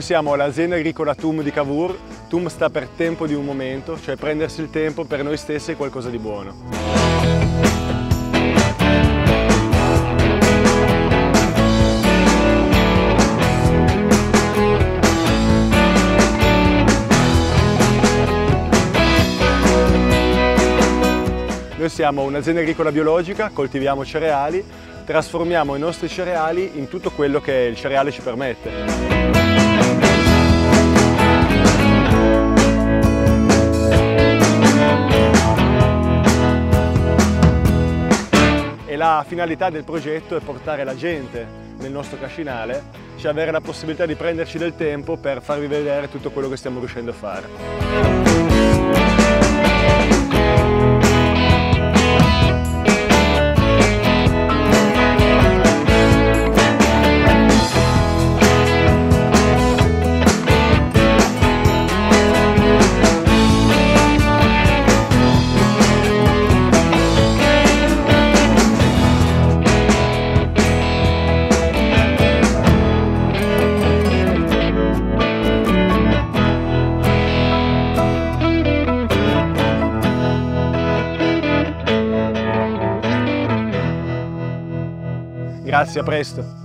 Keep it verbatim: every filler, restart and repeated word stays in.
Noi siamo l'azienda agricola T U M di Cavour. T U M sta per tempo di un momento, cioè prendersi il tempo per noi stessi è qualcosa di buono. Noi siamo un'azienda agricola biologica, coltiviamo cereali, trasformiamo i nostri cereali in tutto quello che il cereale ci permette. E la finalità del progetto è portare la gente nel nostro cascinale, cioè avere la possibilità di prenderci del tempo per farvi vedere tutto quello che stiamo riuscendo a fare. Grazie, a presto!